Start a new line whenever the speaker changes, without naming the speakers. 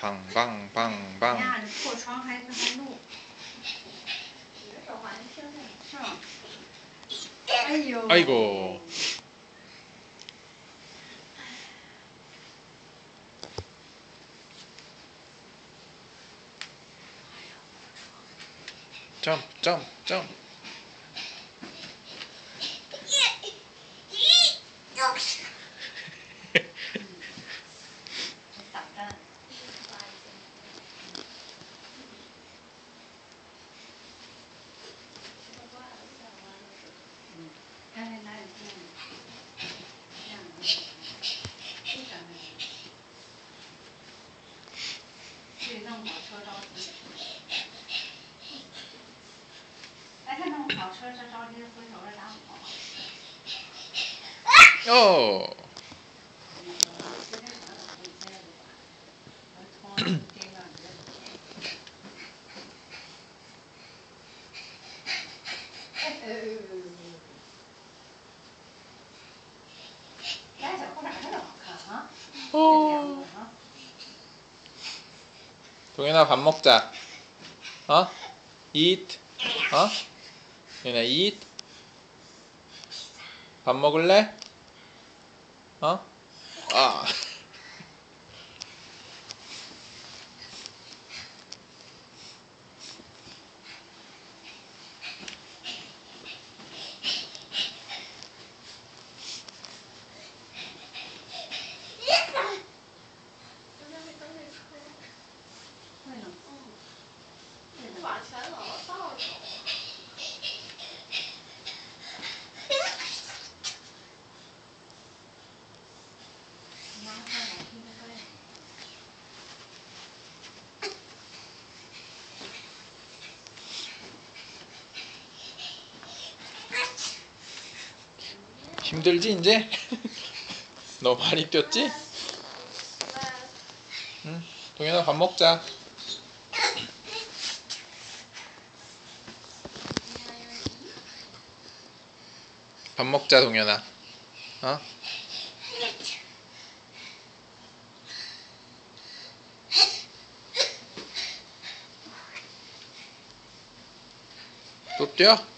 棒棒棒棒。
呀，这破窗还录。你的手好像听见了，是吗？哎呦。
아이고. 점프 점프 점프. 어. 어. 동현아 밥 먹자. 어? eat. 어? 동현아 eat. 밥 먹을래? 어? 아. 힘들지 이제? 너 많이 뛰었지? 응. 동현아 밥 먹자. 밥 먹자 동현아. 어? 또 뛰어?